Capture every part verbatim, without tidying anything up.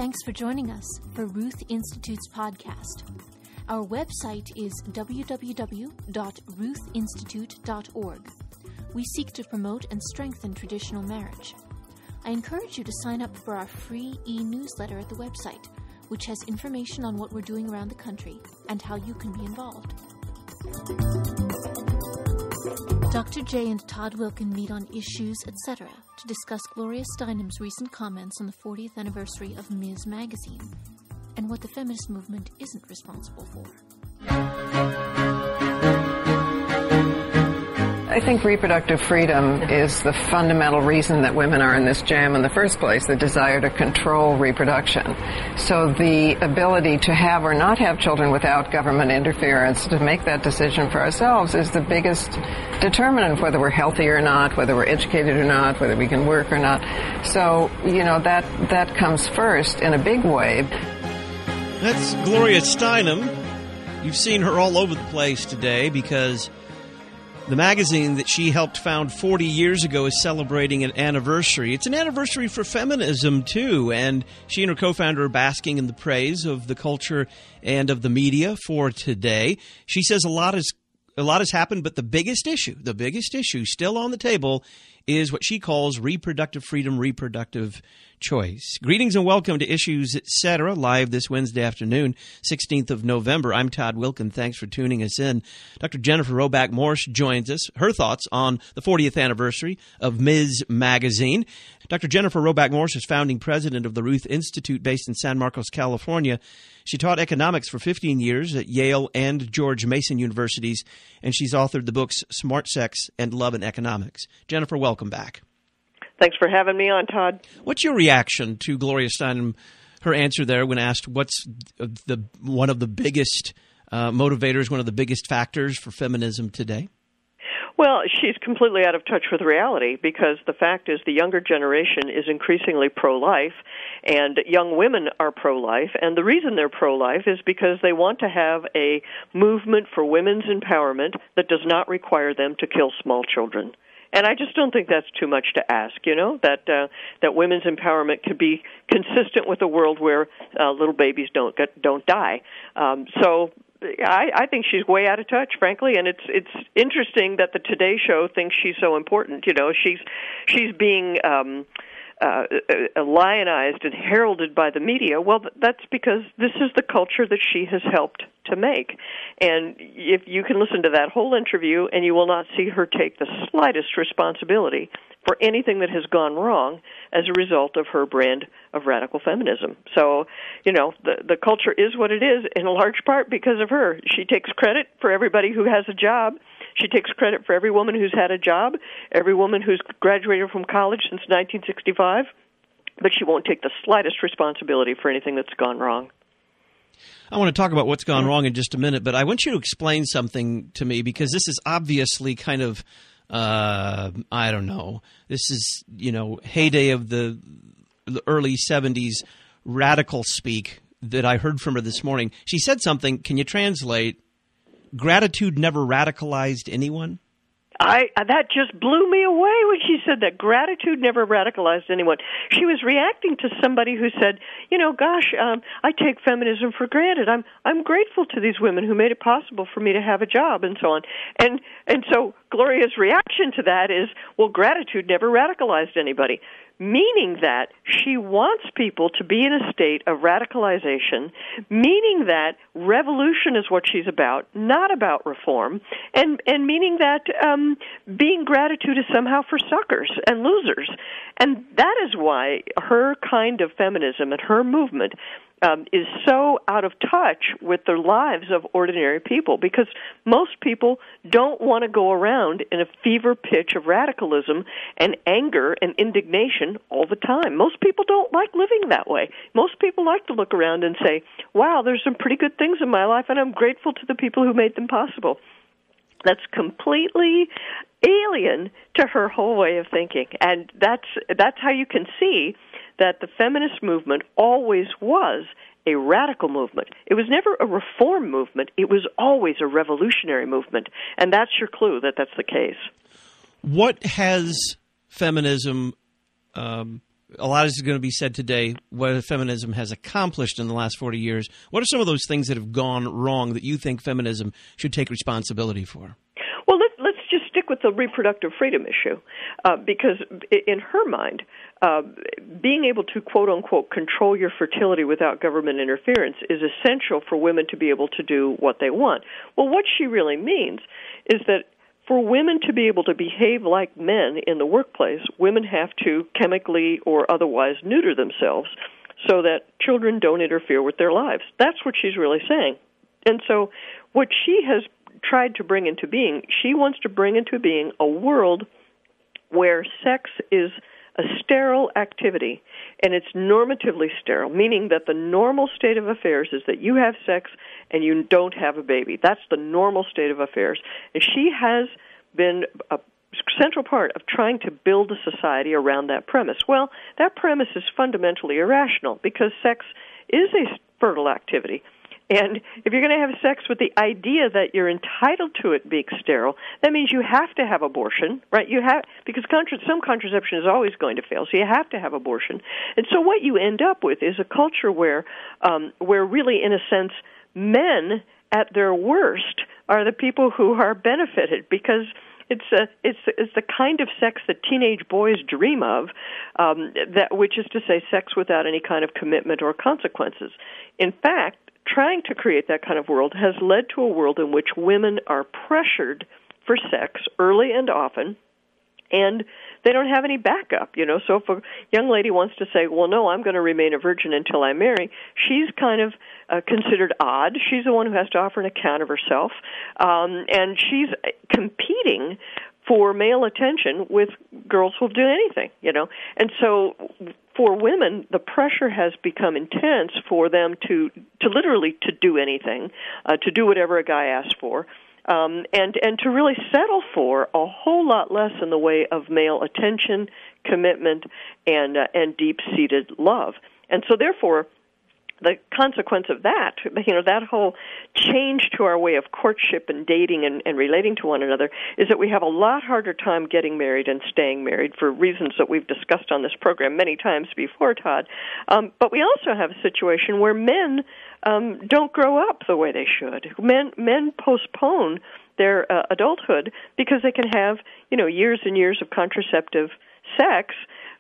Thanks for joining us for Ruth Institute's podcast. Our website is w w w dot ruth institute dot org. We seek to promote and strengthen traditional marriage. I encourage you to sign up for our free e-newsletter at the website, which has information on what we're doing around the country and how you can be involved. Doctor J and Todd Wilken meet on issues, et cetera to discuss Gloria Steinhem's recent comments on the fortieth anniversary of Miz Magazine and what the feminist movement isn't responsible for. I think reproductive freedom is the fundamental reason that women are in this jam in the first place, the desire to control reproduction. So the ability to have or not have children without government interference, to make that decision for ourselves, is the biggest determinant of whether we're healthy or not, whether we're educated or not, whether we can work or not. So, you know, that, that comes first in a big way. That's Gloria Steinhem. You've seen her all over the place today because the magazine that she helped found forty years ago is celebrating an anniversary. It's an anniversary for feminism, too, and she and her co-founder are basking in the praise of the culture and of the media for today. She says a lot has, a lot has happened, but the biggest issue, the biggest issue still on the table is what she calls reproductive freedom, reproductive choice. Greetings and welcome to Issues, et cetera, live this Wednesday afternoon, sixteenth of November. I'm Todd Wilken. Thanks for tuning us in. Doctor Jennifer Roback-Morse joins us. Her thoughts on the fortieth anniversary of Miz Magazine. Doctor Jennifer Roback-Morse is founding president of the Ruth Institute based in San Marcos, California. She taught economics for fifteen years at Yale and George Mason Universities, and she's authored the books Smart Sex and Love and Economics. Jennifer, welcome back. Thanks for having me on, Todd. What's your reaction to Gloria Steinhem, her answer there when asked what's the one of the biggest uh, motivators, one of the biggest factors for feminism today? Well, she's completely out of touch with reality because the fact is the younger generation is increasingly pro-life and young women are pro-life. And the reason they're pro-life is because they want to have a movement for women's empowerment that does not require them to kill small children. And I just don't think that's too much to ask, you know, that uh, that women's empowerment could be consistent with a world where uh, little babies don't get, don't die. Um, so I, I think she's way out of touch, frankly, and it's it's interesting that the Today Show thinks she's so important. You know, she's she's being um, uh, uh, lionized and heralded by the media. Well, that's because this is the culture that she has helped to make. And if you can listen to that whole interview, and you will not see her take the slightest responsibility for anything that has gone wrong as a result of her brand of radical feminism. So, you know, the the culture is what it is in a large part because of her. She takes credit for everybody who has a job. She takes credit for every woman who's had a job, every woman who's graduated from college since nineteen sixty-five, but she won't take the slightest responsibility for anything that's gone wrong. I want to talk about what's gone wrong in just a minute, but I want you to explain something to me because this is obviously kind of Uh, I don't know. This is, you know, heyday of the, the early seventies radical speak that I heard from her this morning. She said something. Can you translate? Gratitude never radicalized anyone? I that just blew me away when she said that. Gratitude never radicalized anyone. She was reacting to somebody who said, you know, gosh, um, I take feminism for granted. I'm I'm grateful to these women who made it possible for me to have a job and so on. And and so Gloria's reaction to that is, well, gratitude never radicalized anybody, meaning that she wants people to be in a state of radicalization, meaning that revolution is what she's about, not about reform, and, and meaning that um, being gratitude is somehow for suckers and losers. And that is why her kind of feminism and her movement Um, is so out of touch with the lives of ordinary people, because most people don't want to go around in a fever pitch of radicalism and anger and indignation all the time. Most people don't like living that way. Most people like to look around and say, wow, there's some pretty good things in my life, and I'm grateful to the people who made them possible. That's completely alien to her whole way of thinking, and that's that's how you can see that the feminist movement always was a radical movement. It was never a reform movement. It was always a revolutionary movement, and that's your clue that that's the case. What has feminism um, a lot is going to be said today what feminism has accomplished in the last forty years. What are some of those things that have gone wrong that you think feminism should take responsibility for? Well, let, let's just stick with the reproductive freedom issue, uh, because in her mind, uh, being able to, quote-unquote, control your fertility without government interference is essential for women to be able to do what they want. Well, what she really means is that for women to be able to behave like men in the workplace, women have to chemically or otherwise neuter themselves so that children don't interfere with their lives. That's what she's really saying. And so what she has tried to bring into being, she wants to bring into being a world where sex is a sterile activity, and it's normatively sterile, meaning that the normal state of affairs is that you have sex and you don't have a baby. That's the normal state of affairs. And she has been a central part of trying to build a society around that premise. Well, that premise is fundamentally irrational because sex is a fertile activity. And if you're going to have sex with the idea that you're entitled to it being sterile, that means you have to have abortion, right? You have, because contra- some contraception is always going to fail, so you have to have abortion. And so what you end up with is a culture where, um, where really, in a sense, men at their worst are the people who are benefited because It's a, it's it's the kind of sex that teenage boys dream of, um, that which is to say, sex without any kind of commitment or consequences. In fact, trying to create that kind of world has led to a world in which women are pressured for sex early and often, and they don't have any backup, you know. So if a young lady wants to say, well, no, I'm going to remain a virgin until I marry, she's kind of uh, considered odd. She's the one who has to offer an account of herself, um, and she's competing for male attention with girls who'll do anything, you know. And so for women, the pressure has become intense for them to, to literally to do anything, uh, to do whatever a guy asks for. Um, and, and to really settle for a whole lot less in the way of male attention, commitment, and uh, and deep-seated love. And so, therefore, the consequence of that, you know, that whole change to our way of courtship and dating and, and relating to one another is that we have a lot harder time getting married and staying married for reasons that we've discussed on this program many times before, Todd. Um, but we also have a situation where men um, don't grow up the way they should. Men men postpone their uh, adulthood because they can have, you know, years and years of contraceptive sex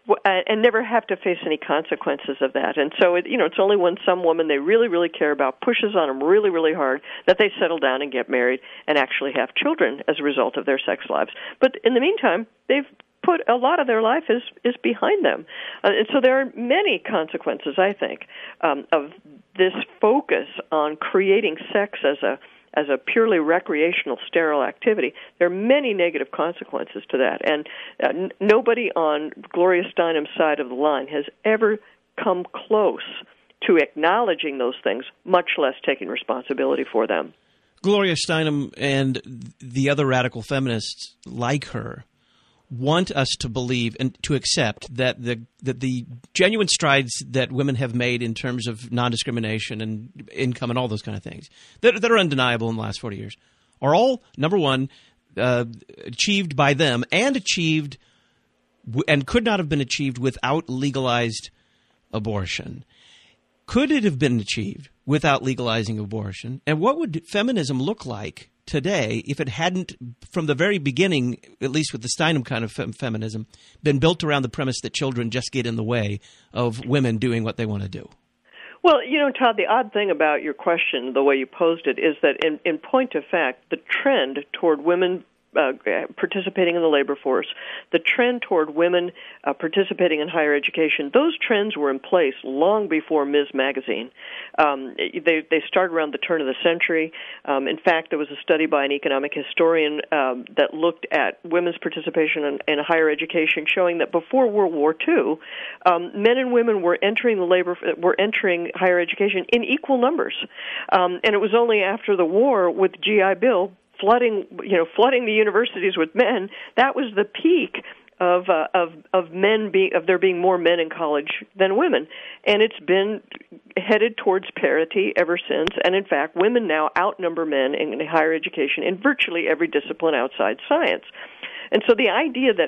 and never have to face any consequences of that. And so, it, you know, it's only when some woman they really, really care about pushes on them really, really hard that they settle down and get married and actually have children as a result of their sex lives. But in the meantime, they've put a lot of their life is, is behind them. Uh, and so there are many consequences, I think, um, of this focus on creating sex as a as a purely recreational, sterile activity. There are many negative consequences to that. And uh, n- nobody on Gloria Steinhem's side of the line has ever come close to acknowledging those things, much less taking responsibility for them. Gloria Steinhem and the other radical feminists like her want us to believe and to accept that the that the genuine strides that women have made in terms of non-discrimination and income and all those kind of things that, that are undeniable in the last forty years are all, number one, uh, achieved by them and achieved w- and could not have been achieved without legalized abortion. Could it have been achieved without legalizing abortion? And what would feminism look like today if it hadn't, from the very beginning, at least with the Steinhem kind of fem- feminism, been built around the premise that children just get in the way of women doing what they want to do? Well, you know, Todd, the odd thing about your question, the way you posed it, is that in, in point of fact, the trend toward women Uh, participating in the labor force, the trend toward women uh, participating in higher education, those trends were in place long before Miz Magazine. Um, they, they started around the turn of the century. Um, in fact, there was a study by an economic historian um, that looked at women's participation in, in higher education, showing that before World War Two, um, men and women were entering the labor were entering higher education in equal numbers, um, and it was only after the war with G I Bill flooding, you know, flooding the universities with men, that was the peak of uh, of of men being of there being more men in college than women, and it's been headed towards parity ever since. And in fact, women now outnumber men in higher education in virtually every discipline outside science. And so the idea that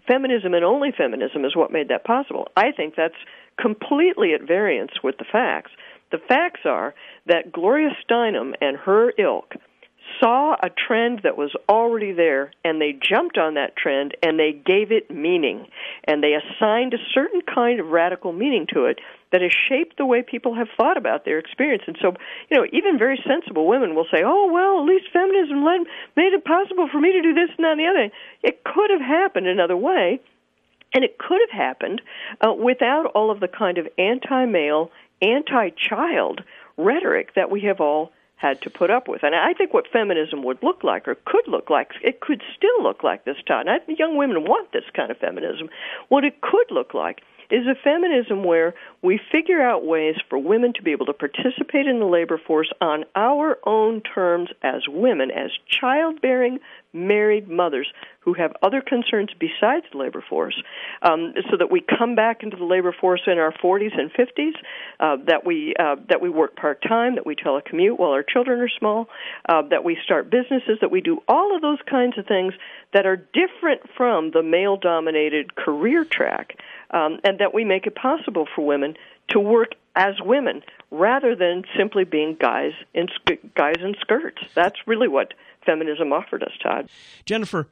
feminism and only feminism is what made that possible. I think that's completely at variance with the facts. The facts are that Gloria Steinhem and her ilk saw a trend that was already there, and they jumped on that trend, and they gave it meaning, and they assigned a certain kind of radical meaning to it that has shaped the way people have thought about their experience. And so, you know, even very sensible women will say, oh, well, at least feminism made it possible for me to do this and that and the other. It could have happened another way, and it could have happened uh, without all of the kind of anti-male, anti-child rhetoric that we have all had to put up with. And I think what feminism would look like, or could look like, it could still look like this, Todd. And I think young women want this kind of feminism. What it could look like is a feminism where we figure out ways for women to be able to participate in the labor force on our own terms as women, as childbearing, married mothers who have other concerns besides the labor force, um, so that we come back into the labor force in our forties and fifties, uh, that we uh, that we work part-time, that we telecommute while our children are small, uh, that we start businesses, that we do all of those kinds of things that are different from the male-dominated career track, um, and that we make it possible for women to work as women rather than simply being guys in sk- guys in skirts. That's really what feminism offered us, Todd. Jennifer,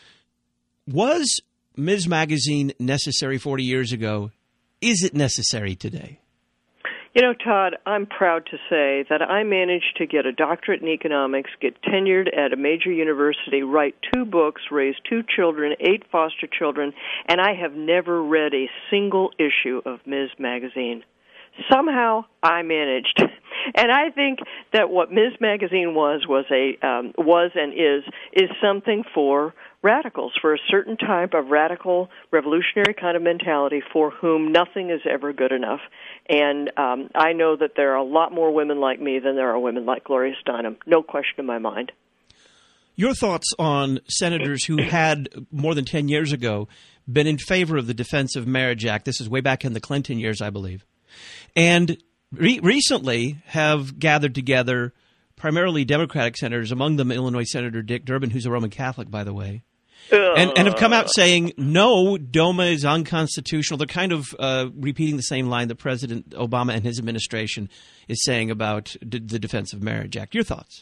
was Miz Magazine necessary forty years ago? Is it necessary today? You know, Todd, I'm proud to say that I managed to get a doctorate in economics, get tenured at a major university, write two books, raise two children, eight foster children, and I have never read a single issue of Miz Magazine. Somehow I managed, and I think that what Miz Magazine was was a um, was and is is something for radicals, for a certain type of radical, revolutionary kind of mentality for whom nothing is ever good enough. And um, I know that there are a lot more women like me than there are women like Gloria Steinhem. No question in my mind. Your thoughts on senators who had, more than ten years ago, been in favor of the Defense of Marriage Act. This is way back in the Clinton years, I believe. And re- recently have gathered together primarily Democratic senators, among them Illinois Senator Dick Durbin, who's a Roman Catholic, by the way, and, and have come out saying, no, DOMA is unconstitutional. They're kind of uh, repeating the same line that President Obama and his administration is saying about d- the Defense of Marriage Act. Your thoughts?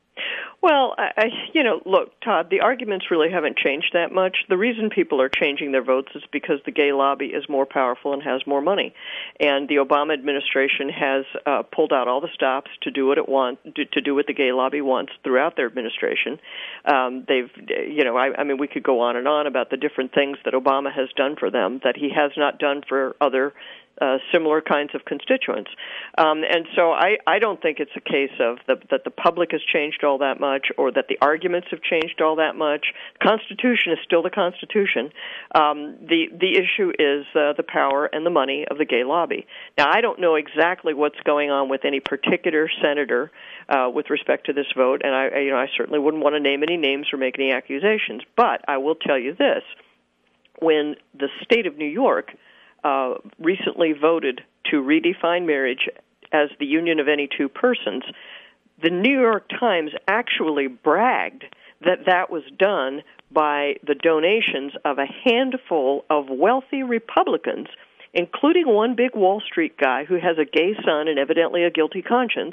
Well, I, I, you know, look, Todd, the arguments really haven't changed that much. The reason people are changing their votes is because the gay lobby is more powerful and has more money. And the Obama administration has uh, pulled out all the stops to do what it wants, to, to do what the gay lobby wants throughout their administration. Um, they've, you know, I, I mean, we could go on and on about the different things that Obama has done for them that he has not done for other Uh, similar kinds of constituents. Um, and so I, I don't think it's a case of the, that the public has changed all that much or that the arguments have changed all that much. The Constitution is still the Constitution. Um, the, the issue is uh, the power and the money of the gay lobby. Now, I don't know exactly what's going on with any particular senator uh, with respect to this vote, and I, you know, I certainly wouldn't want to name any names or make any accusations, but I will tell you this. When the state of New York Uh, recently voted to redefine marriage as the union of any two persons, the New York Times actually bragged that that was done by the donations of a handful of wealthy Republicans, including one big Wall Street guy who has a gay son and evidently a guilty conscience,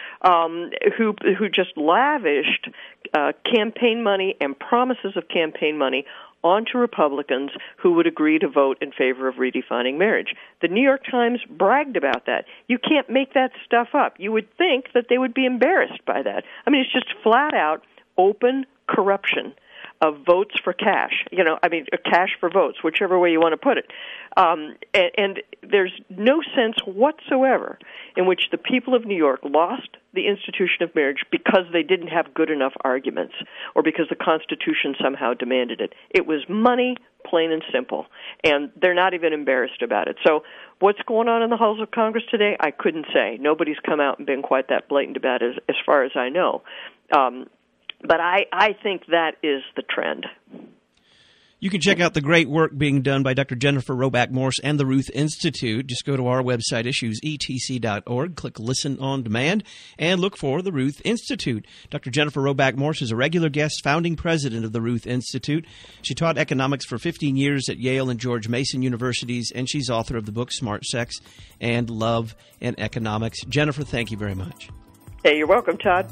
um, who who just lavished uh, campaign money and promises of campaign money onto Republicans who would agree to vote in favor of redefining marriage. The New York Times bragged about that. You can't make that stuff up. You would think that they would be embarrassed by that. I mean, it's just flat-out open corruption of votes for cash. You know, I mean, cash for votes, whichever way you want to put it. Um, and, and there's no sense whatsoever in which the people of New York lost the institution of marriage because they didn't have good enough arguments or because the Constitution somehow demanded it. It was money, plain and simple, and they're not even embarrassed about it. So what's going on in the halls of Congress today, I couldn't say. Nobody's come out and been quite that blatant about it as, as far as I know. Um, but I, I think that is the trend. You can check out the great work being done by Doctor Jennifer Roback Morse and the Ruth Institute. Just go to our website, issues e t c dot org, click Listen on Demand, and look for the Ruth Institute. Doctor Jennifer Roback Morse is a regular guest, founding president of the Ruth Institute. She taught economics for fifteen years at Yale and George Mason universities, and she's author of the book Smart Sex and Love and Economics. Jennifer, thank you very much. Hey, you're welcome, Todd.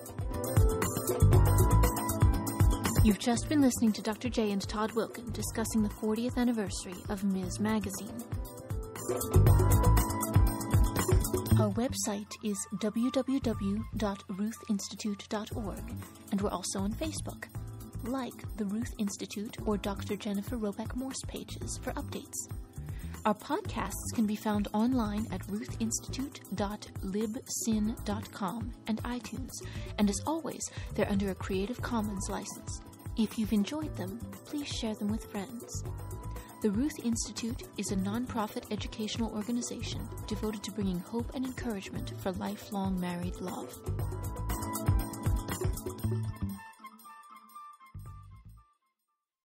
You've just been listening to Doctor J and Todd Wilken discussing the fortieth anniversary of Miz Magazine. Our website is w w w dot ruth institute dot org, and we're also on Facebook. Like the Ruth Institute or Doctor Jennifer Roback Morse pages for updates. Our podcasts can be found online at ruth institute dot libsyn dot com and iTunes, and as always, they're under a Creative Commons license. If you've enjoyed them, please share them with friends. The Ruth Institute is a nonprofit educational organization devoted to bringing hope and encouragement for lifelong married love.